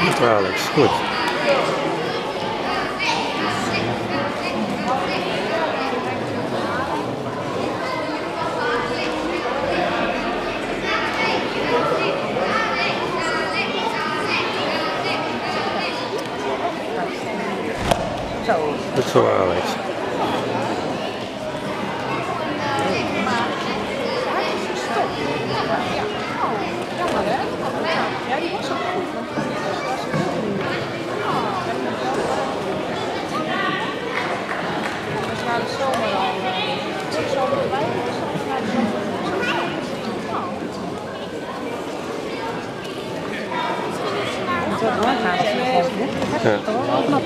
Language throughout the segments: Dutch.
Goed Alex, goed. Zo. Goed zo Alex. Jammer hè? Ja, die was ook goed. Dat is na de zomer al. Zo doorgaan is het goed. Dat heb je toch wel knap.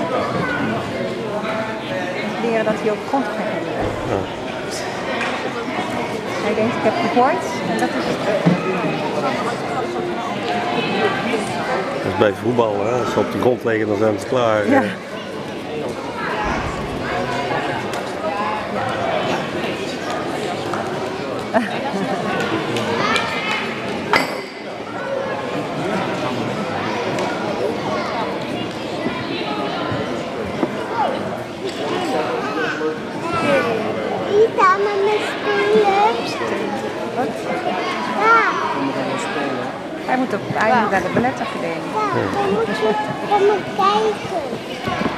Leren dat hij ook grond gaat hebben. Ja. Hij denkt, ik heb gegooid en dat is het. Dat is bij voetbal, hè? Als ze op de grond liggen, dan zijn ze klaar. Ja. Hier staan mijn spullen. Wat? Ja, Hij moet naar de balletacademie. ja, we moeten kijken.